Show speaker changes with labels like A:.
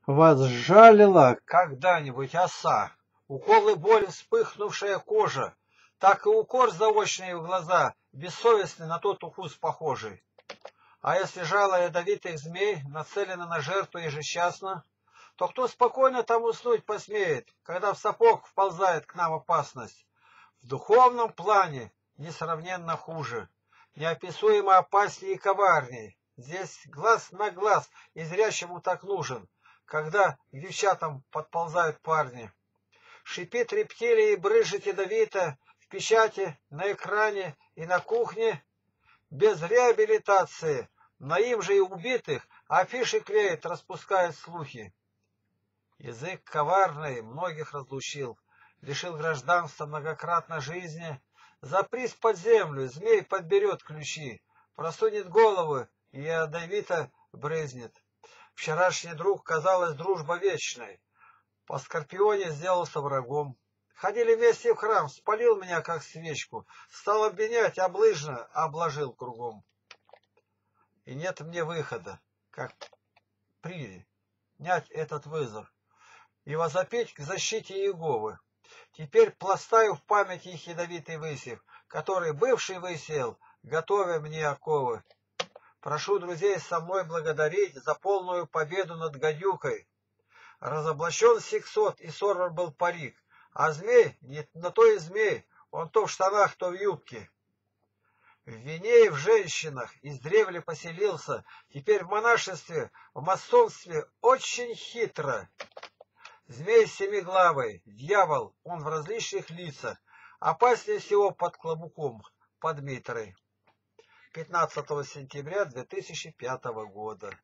A: Вас жалила когда-нибудь оса? Уколы боли, вспыхнувшая кожа, так и укор заочный в глаза, бессовестный на тот укус похожий. А если жало ядовитых змей нацелено на жертву ежесчастно, то кто спокойно там уснуть посмеет, когда в сапог вползает к нам опасность? В духовном плане несравненно хуже, неописуемо опаснее и коварней. Здесь глаз на глаз и зрячему так нужен, когда к девчатам подползают парни. Шипит рептилия и брызжет ядовито в печати, на экране и на кухне. Без реабилитации, на им же и убитых, афиши клеит, распускает слухи. Язык коварный многих разлучил, лишил гражданства многократно жизни. Запрись под землю, змей подберет ключи, просунет голову и ядовито брызнет. Вчерашний друг, казалось, дружба вечной, по Скорпионе сделался врагом. Ходили вместе в храм, спалил меня, как свечку, стал обвинять, облыжно обложил кругом. И нет мне выхода, как принять этот вызов и возопить к защите Иеговы. Теперь пластаю в память их ядовитый высев, который бывший высеял, готовя мне оковы. Прошу друзей со мной благодарить за полную победу над гадюкой. Разоблачен сексот и сорван был парик, а змей не на то и змей, он то в штанах, то в юбке. В вине и в женщинах издревле поселился, теперь в монашестве, в масонстве очень хитро. Змей семиглавый, дьявол, он в различных лицах, опаснее всего под клобуком, под митрой. 15 сентября 2005 года.